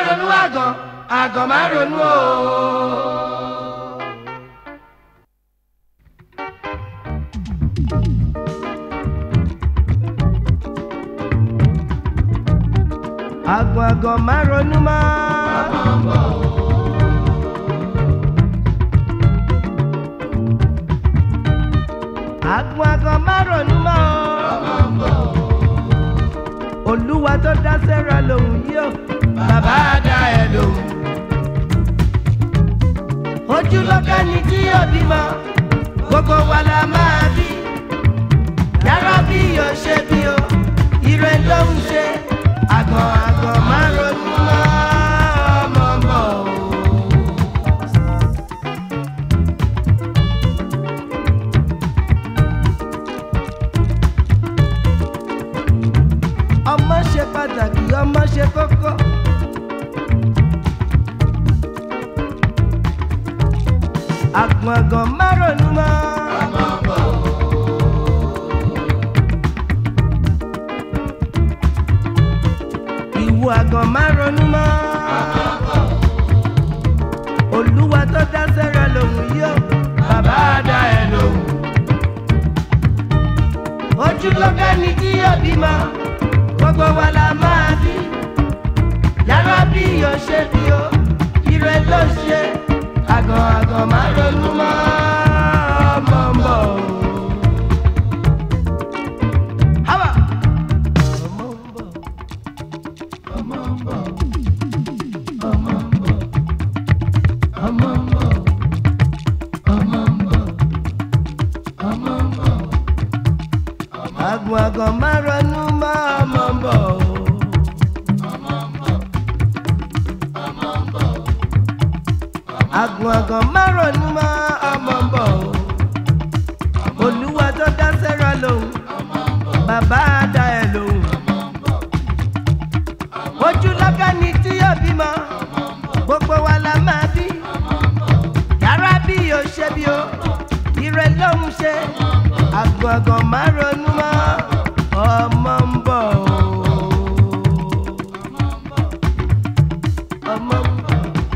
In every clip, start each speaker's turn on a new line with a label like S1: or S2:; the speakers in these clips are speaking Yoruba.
S1: ronú àgàn, àgàn má ronú o. Àgàn má ronú mọ́. Àgàn má ronú mọ́. Olúwa tó dá Sẹ́rà lòun yóò, bàbá dá ẹ lòun. Ojú lọ́kàn ni tí yóò bímọ, gbogbo wa la máa bí. Yàrá bí yóò ṣe bí o, ire ló ń ṣe. Àgàn má ronú mọ́, ọmọ ń bọ̀ o. Ọmọ ṣe pàtàkì, ọmọ ṣe kókó. Àgàn má ronú mọ́, ọmọ ń bọ̀ o. Ìwọ àgàn má ronú mọ́. Olúwa tó dá Sẹ́rà lòun yóò, bàbá dá ẹ lòun. Ojú lọ́kàn ni tí yóò bímọ, gbogbo wa la máa bí. Yàrá bí yóò ṣe bí o, ire ló ṣe. Àgàn má ronú mọ́, ọmọ ń bọ̀ o. Àgàn má ronú mọ́, ọmọ ń bọ̀ o. Àgàn má ronú mọ́, ọmọ ń bọ̀ o. Olúwa tó dá Sẹ́rà lòun, bàbá dá ẹ lòun. Ojú lọ́kàn ni tí yóò bímọ, gbogbo wa la máa bí. Yàrá bí yóò ṣe bí o, ire ló ń ṣe. Àgàn má ronú mọ́, ọmọ ń bọ̀ o. Ọmọ ń bọ̀.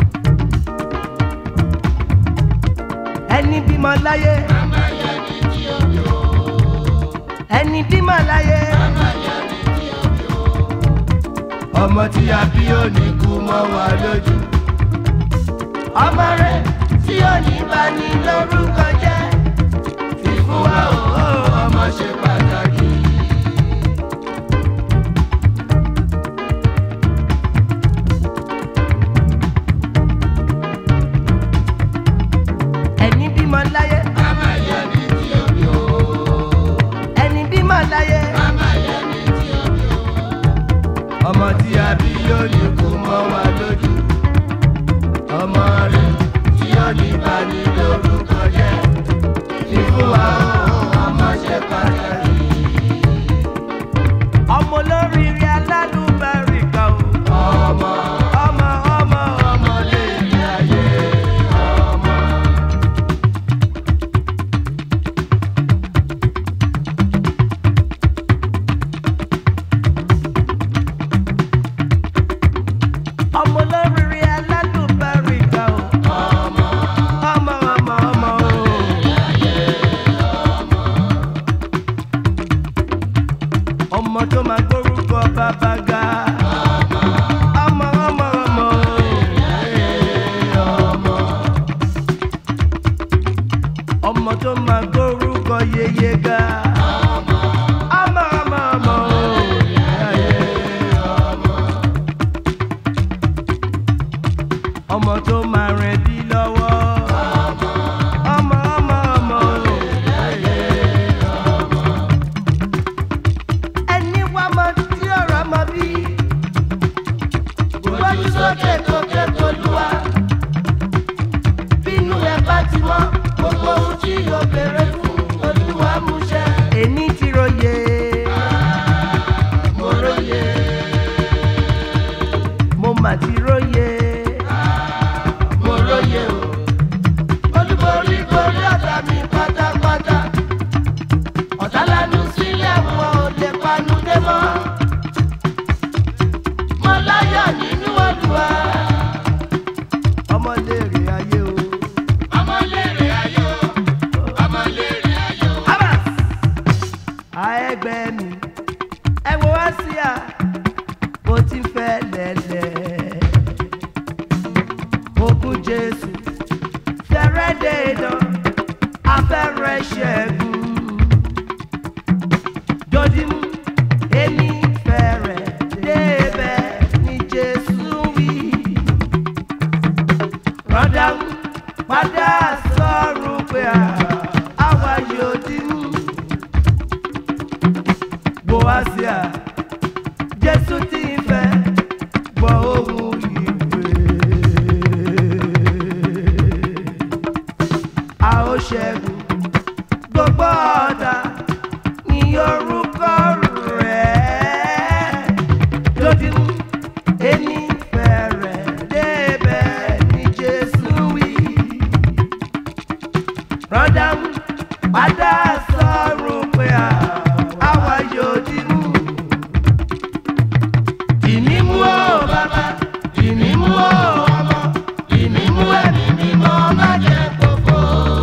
S1: Ẹni bímọ láyé, ẹni bímọ láyé, ọmọ tí a bí ò ní kú mọ́ wa lójú. Ọmọ rẹ̀ tí ò ní bá ní lórúkọ jẹ́. Fífún wa o, ọmọ ṣe pàtàkì. Ẹni bímọ láyé, ẹni bímọ láyé, ọmọ tí a bí yóò ní kú mọ́ wa lójú. Ọmọ rẹ̀ tí yóò ní bá ní lórúkọ jẹ́. Fífún wa o, ọmọ ṣe pàtàkì. Ọmọ olóríire alálùbáríkà o. Ọmọ lè rí ayé. Ọmọ olóríire alálùbáríkà o. Ọmọ tó máa gbórúkọ bàbá ga. Ọmọ tó máa gbórúkọ yeye ga. Ọmọ tó máa rìn bí lọ́wọ́. Ẹni wá mọ tí ọ̀rọ̀ mọ bí. Gbójú sókè kókè k'Olúwa. Bínú ẹ bá ti mọ́, gbogbo ohun tí yóò béèrè fún Olúwa múṣẹ. Èmi ti róye. Mo róye. Mo mà ti róye. Mo róye o. Olúborí borí ọ̀tá mi pátápátá. Ọ̀tá lanu sílẹ̀ wọn ò lè panu dé mọ́. Mo láyọ̀ nínú Olúwa. àlàáfíà bó ti fẹ́ lẹ́lẹ̀. Ogun Jésù fẹ́rẹ́ dènà afẹ́rẹ́ ṣẹ́gun. Dodimu èmi fẹ́rẹ̀ débẹ̀ ní Jésù wí. Rọ́dàmú padà sọ̀rọ̀ pé àwa yóò dìmú. Boasia Jésù ti fẹ́ gbọ́ ohùn ìwé. A ó ṣẹ́gun gbogbo ọ̀tá ní orúkọ rẹ̀. Dodimu èmi fẹ́rẹ̀ débẹ̀ ní Jésù wí. Rọ́dàmú padà sọ̀rọ̀ pé àwa yóò dìmú. Dìmímú o bàbá, dìmímú o ọmọ, dìmímú ẹ̀mí mímọ́ má jẹ́ gbogbo.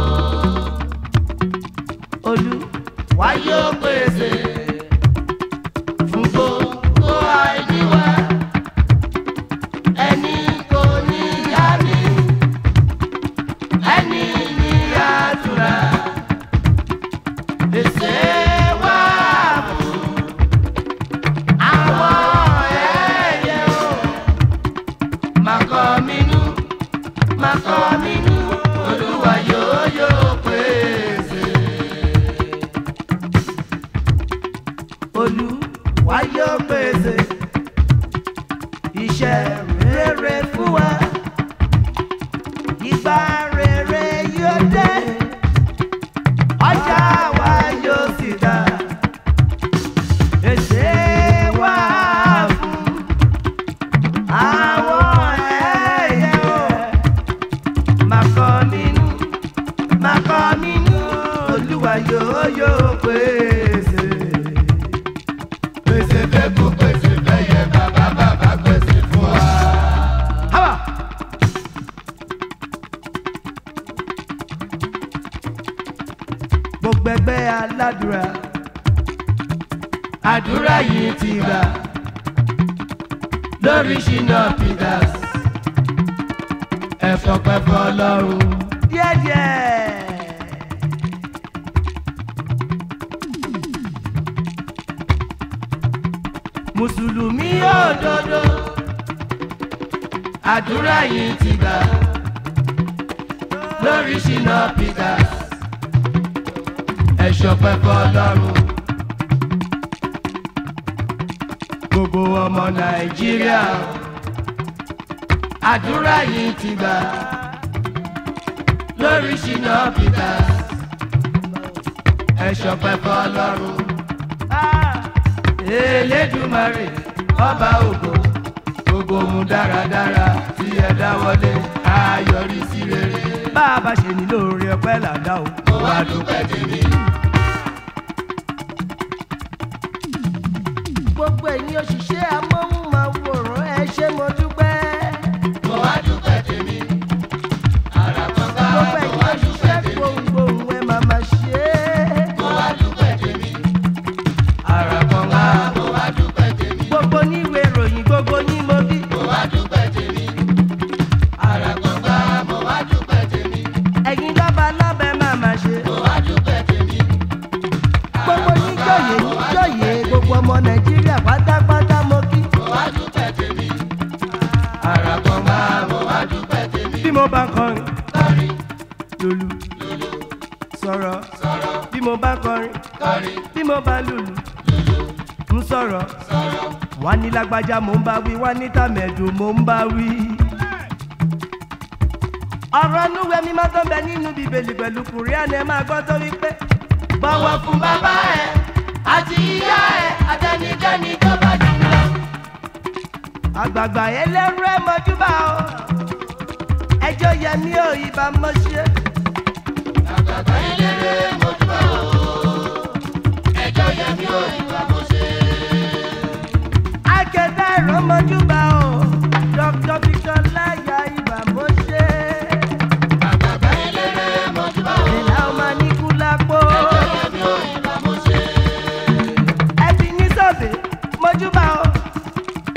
S1: Olúwa yóò pèsè fún gbogbo àìní wa. Ẹni kò ní yá mi, ẹni ní àdúrà. Pèsè wá fún àwọn ẹyẹ o. Má kọ̀ mí nù, má kọ̀ mí nù, Olúwa yóò pèsè. Olúwa yóò pèsè iṣẹ́ rere fún wa. Ìgbà rere yóò dé, ọjà wa yóò sì dá. Pèsè wá fún àwọn ẹyẹ o. Má kọ̀ mí nù, má kọ̀ mí nù, Olúwa yóò pèsè. Pèsè fẹ́kù, pèsè fẹ́yẹ, bàbá pèsè fún wa. Hábà. Gbogbo ẹgbẹ́ aládùúrà, àdúrà yìí ti gbà lórí Shina Peters. Ẹ fọpẹ́ f'Ọlọ́run díẹ̀díẹ̀. Mùsùlùmí òdodo, àdúrà yìí ti gbà lórí Shina Peters. Ẹ ṣọpẹ́ f'Ọlọ́run. Gbogbo ọmọ Nàìjíríà, àdúrà yìí ti gbà lórí Shina Peters. Ẹ ṣọpẹ́ f'Ọlọ́run. Elédùmarè ọba ògo, gbogbo ohun dáradára tí ẹ dáwọ́lé á yọrí sí rere. Bá a bá ṣe ní lóore ọpẹ́ làdá o. Mo wá dúpẹ́ tèmi. Gbogbo ẹ̀yin òṣìṣẹ́ amóhùnmáwòrán ẹ ṣé mo dúpẹ́. Mo wá dúpẹ́ tèmi. Àràkọ́gbá mo wá dúpẹ́ tèmi. Gbogbo ẹ̀yin òṣìṣẹ́ gbohùngbohùn ẹ máa ṣe é. Mo wá dúpẹ́ tèmi. Àràkọ́gbá mo wá dúpẹ́ tèmi. Gbogbo níwèé ìròyìn gbogbo yín mo bí. Mo wá dúpẹ́ tèmi. Àràkọ́gbá mo wá dúpẹ́ tèmi. Ẹ̀yin lọ́ba lọ́bẹ̀ máa ṣe. Mo wá dúpẹ́ tèmi. Gbogbo níjòyè gbogbo ọmọ Nàìjíríà pátápátá mo kí. Mo wá dúpẹ́ tèmi. Àràkọ́gbá mo wá dúpẹ́ tèmi. Bí mo bá kọrin, lùlù, sọ̀rọ̀, bí mo bá kọrin, bí mo bá lùlù, ń sọ̀rọ̀, wá ní lágbájá mò ń bá wí, wá ní tàmẹ̀dù mò ń bá wí. Ọ̀rọ̀ núwèé mímọ́ tó ń bẹ nínú Bíbélì pẹ̀lú Kùránì ẹ máa gbọ́ tó wí pé bọ̀wọ̀ fún bàbá ẹ àti ìyá ẹ àtẹnikẹ́ni tó bá jù lọ. Àgbààgbà ẹlẹ́rú ẹ mọ́júbà o, ẹjọ́ yẹmí ò ìbá mọ́ ṣe. Àgbààgbà ẹlẹ́rú ẹ mọ́júbà o, ẹjọ́ yẹmí ò ìbá mọ́ ṣe. Akẹ́tà ẹ̀rọ mọ́júbà o, Dr. Victor Láyà ìbá mọ́ ṣe. Àgbààgbà ẹlẹ́rú ẹ mọ́júbà o, ìlà ọmọ ní kúlápó. Ẹjọ́ yẹmí ò ìbá mọ́ ṣe. Ẹbí ní sọ̀bẹ̀ mọ́júbà o.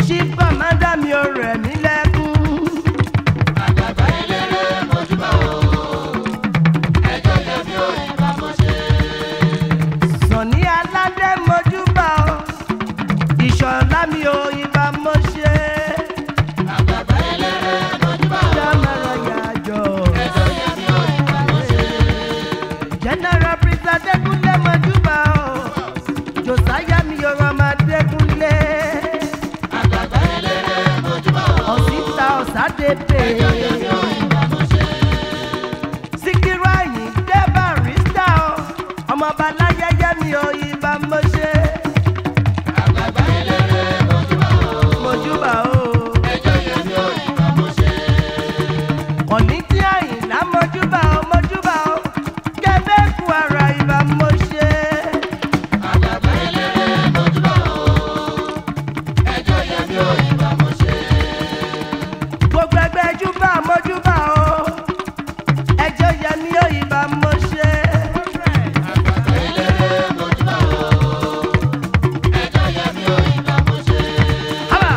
S1: chief commander mi ò rẹ̀ mí lẹ́kún.
S2: Àgbàgbà eléré mojúbà o, ẹjọ́ yẹ mi ò ìbá mọ́ ṣe.
S1: Sọ̀ní aládé mojúbà o, ìṣọ̀lá mi ò ìbá mọ́ ṣe.
S2: Àgbàgbà eléré mojúbà o,
S1: Jámẹ́rọ̀ yàjọ.
S2: ẹjọ́ yẹ mi ò ìbá mọ́ ṣe.
S1: General Prince Adékúnlé mojúbà o, Josiah mi ò rọmọ Adékúnlé.
S2: Àgbàgbà eléré mojúbà o,
S1: Ọ̀sìta ọ̀sádébè.
S2: ẹjọ́ yẹ mi ò ìbá mọ́ ṣe.
S1: Síkírù Àyìndé Barrister o, ọmọọba láyẹyẹ mi ò ìbá mọ́ ṣe.
S2: Àgbàgbà eléré mojúbà o,
S1: Mojúbà o.
S2: ẹjọ́ yẹ mi ò ìbá mọ́ ṣe.
S1: Ọ̀ní tí Àyìnlá mojúbà o, mojúbà o. Kẹ́bẹ́ kú ara ìbá mọ́ ṣe.
S2: Àgbàgbà eléré mojúbà o, ẹjọ́ yẹ mi ò ìbá mọ́ ṣe.
S1: Gbogbo ẹgbẹ́ júbà mojúbà o. Ẹjọ́ yẹ mi ò ìbá mọ́ ṣe.
S2: Àgbàgbà eléré mojúbà o, ẹjọ́ yẹ mi ò ìbá mọ́ ṣe.
S1: Hábà.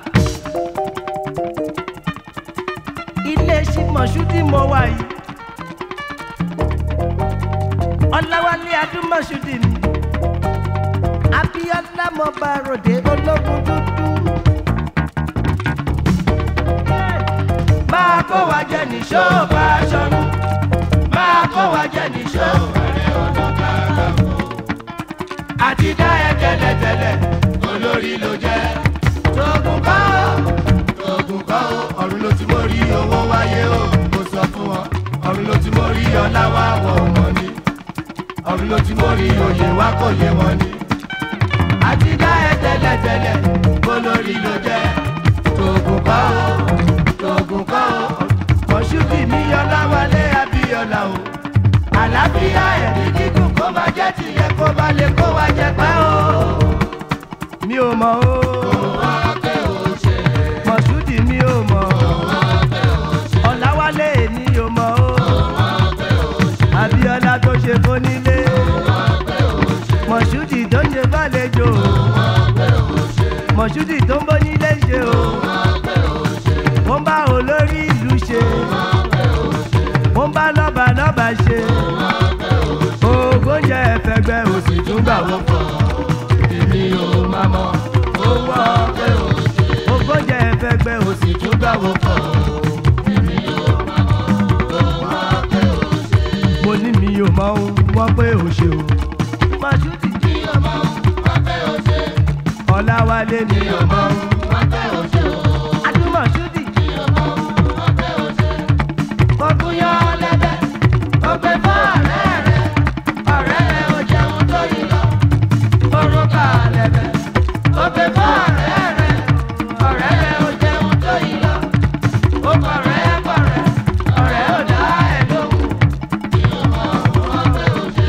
S1: Ilé ṣìmọ̀ṣú tí mo wà yìí. Ọláwálé Adúmọ̀ṣúdì ni. Abíọ́lá mo bá ròde ológun dúdú. Máa kó wa jẹ níṣó bá aṣọ́run. Máa kó wa jẹ níṣó.
S2: Ààrẹ Ọ̀nà Kakanfò,
S1: Àti dá ẹ tẹ́lẹ̀tẹ́lẹ̀.
S2: olórí ló jẹ́.
S1: Tógun kọ́ ó.
S2: Ogun kọ́ o, ọ̀run ló ti mórí owó wáyé o, mo sọ fún wọn. Ọ̀run ló ti mórí ọlá wá wọ̀ ọmọ ni. Ọ̀run ló ti mórí oyè wá kò yé wọn ni.
S1: Àti dá ẹ tẹ́lẹ̀tẹ́lẹ̀.
S2: Olórí ló jẹ́. Ogun kọ́ o, ogun kọ́ o,
S1: Mọ̀ṣúdì mi Ọláwálé Abíọ́lá o. Àlàáfíà ẹ̀mí gígùn kó máa jẹ́ tìyẹ kó bá lè kó wa jẹ pẹ́ o. Mi ò mọ̀ o.
S2: wá pé o ṣe,
S1: Mọ̀ṣúdì mi ò mọ̀ o.
S2: wá pé o ṣe,
S1: Ọláwálé mi ò mọ̀ o.
S2: wá pé o ṣe,
S1: Abíọ́lá tó ṣe fónílé.
S2: wá pé o ṣe,
S1: Mọ̀ṣúdì tó ń ṣe fàlejò.
S2: wá pé o ṣe,
S1: Mọ̀ṣúdì tó ń bónílé ṣe o.
S2: wá pé o ṣe,
S1: Mo ń bá olórí ìlú ṣe.
S2: wá pé o ṣe,
S1: Mo ń bá lọ́ba lọ́ba ṣe.
S2: wá pé o ṣe.
S1: Ògóúnjẹ ẹ̀fẹ̀gbẹ́ òsì tún gbà wọ́n pọ̀.
S2: Èmi ò máa mọ̀, ó wá pé o ṣe.
S1: Ògóúnjẹ ẹ̀fẹ̀gbẹ́ òsì tún gbà wọ́n pọ̀.
S2: Èmi ò máa mọ̀, ó wá pé o ṣe.
S1: Mo ní mi ò mọ ohun wọ́n pé ò ṣe o. Mọ̀ṣúdì
S2: Mi ò mọ̀, wá pé o ṣe.
S1: Ọláwálé mi
S2: Mi
S1: ò
S2: ò
S1: mọ
S2: mọ̀,
S1: ohun.
S2: wá pé o ṣe o.
S1: Adúmọ̀ṣúdì
S2: Mi ò mọ̀, wá pé o ṣe.
S1: kọkúyán lẹ́bẹ̀. Ó gbé fún ọ̀rẹ́ rẹ̀. Ọ̀rẹ́ rẹ̀ ò jẹun tó yìí lọ. Orúkọ lẹ́bẹ̀. Ó gbé fún ọ̀rẹ́ rẹ̀. Ọ̀rẹ́ rẹ̀ ò jẹun tó yìí lọ. Ó kọ̀rẹ́ kọ̀rẹ́. Ọ̀rẹ́ ò dá ẹ̀ lóhùn.
S2: Mi ò mọ̀, wá pé o ṣe.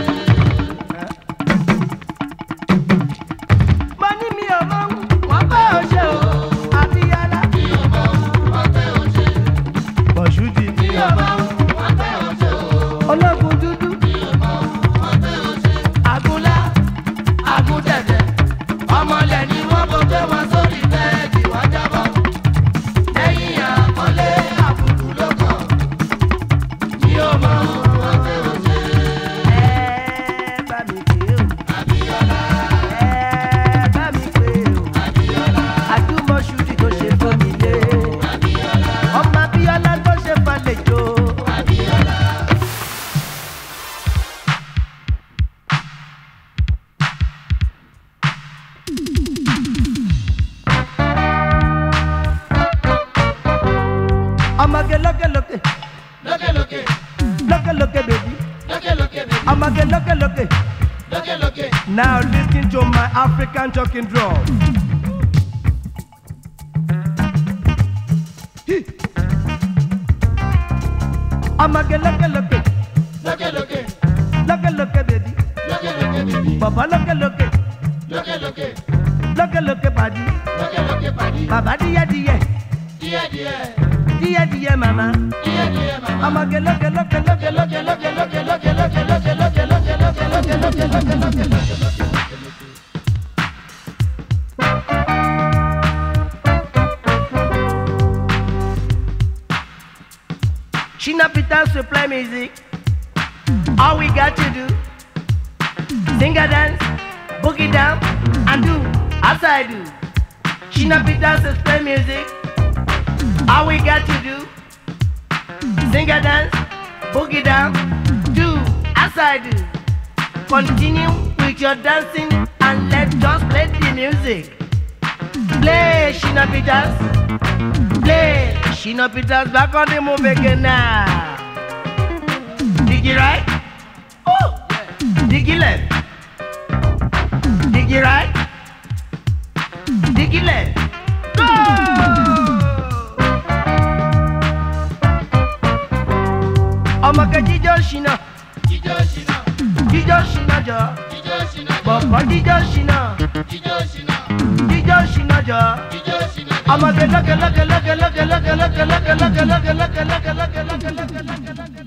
S1: Mo ní mi ò mọ ohun wọ́n pé ò ṣe o. Abíọ́lá.
S2: Mi ò mọ̀, wá pé o ṣe.
S1: Mọ̀ṣúdì
S2: Mi ò mọ̀, wá pé o ṣe o.
S1: ológun dúdú.
S2: Mi ò mọ̀, wá pé o ṣe.
S1: Àgúnlá. Àgúntẹ̀tẹ̀. Ọmọlẹ̀ ni wọ́n kó gbé wọn sórí bẹ́ẹ̀dì wọ́n jábọ̀. Lẹ́yìn àkọlé àbùkù ló kàn. Mi ò mọ ohun
S2: Wá pé o ṣe.
S1: ẹ bá mi pè é o.
S2: Abíọ́lá,
S1: Ẹ bá mi pè é o.
S2: Abíọ́lá,
S1: Adúmọ̀ṣúdì tó ṣe fónílé.
S2: Abíọ́lá,
S1: Ọmọ Abíọ́lá tó ṣe fàlejò.
S2: Abíọ́lá.
S1: Ọmọge lókèlókè.
S2: Lókè lókè,
S1: Lókèlókè bèbí.
S2: lókè lókè bèbí.
S1: Ọmọge lókèlókè.
S2: Lókè lókè.
S1: Now listen to my African talking drum. Hi. Ọmọge lókèlókè.
S2: Lókè lókè.
S1: Lókèlókè bèbí.
S2: Lókè lókè bèbí.
S1: Bàbá lókèlókè.
S2: Lókè lókè.
S1: Lókèlókè pàdí.
S2: Lókè lókè pàdí.
S1: Bàbá díẹ̀díẹ̀.
S2: Díẹ̀ díẹ̀.
S1: Díẹ̀díẹ̀ màmá.
S2: Díẹ̀ díẹ̀ màmá.
S1: Ọmọge lókèlókè lókèlókè lókèlókè lókèlókè lókèlókè lókèlókè lókèlókè lókèlókè. Shina Peters will play music. All we got to do, sing a dance, boogie down, and do as I do. Shina Peters will play music. All we got to do, sing a dance, boogie down, do as I do. Continue with your dancing and let's just play the music. Play Shina Peters, play Shina Peters, back on the move again now. Diggy right, oh, diggy left, diggy right, diggy left, go! Ọmọ kẹ́ jíjọ́ Shina,
S2: jíjọ́ Shina,
S1: jíjọ́ Shina jọ,
S2: jíjọ́ Shina,
S1: bọ̀bọ̀ jíjọ́ Shina,
S2: jíjọ́ Shina,
S1: jíjọ́ Shina jọ.
S2: jíjọ́ Shina.
S1: ọmọ kẹ́ lọ́kẹ́ lọ́kẹ́ lọ́kẹ́ lọ́kẹ́ lọ́kẹ́ lọ́kẹ́ lọ́kẹ́ lọ́kẹ́ lọ́kẹ́ lọ́kẹ́ lọ́kẹ́ lọ́kẹ́ lọ́kẹ́ lọ́kẹ́ lọ́kẹ́ lọ́kẹ́.